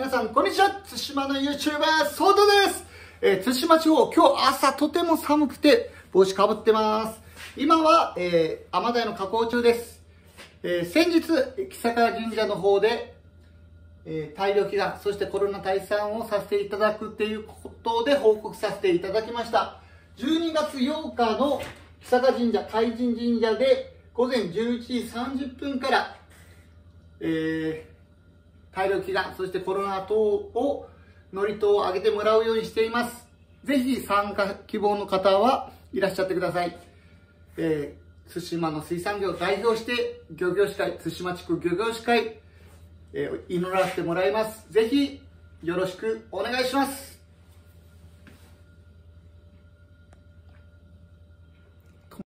皆さん、こんにちは。対馬の YouTuber、ソートです。対馬地方、今日朝とても寒くて、帽子かぶってます。今は、天台の加工中です。先日、木坂神社の方で、大量祈願、そしてコロナ退散をさせていただくっていうことで報告させていただきました。12月8日の木坂神社、海神神社で午前11時30分から、大量祈願、そしてコロナ等を、祝詞を上げてもらうようにしています。ぜひ参加希望の方はいらっしゃってください。対馬の水産業を代表して、漁業士会、対馬地区漁業士会、祈らせてもらいます。ぜひ、よろしくお願いします。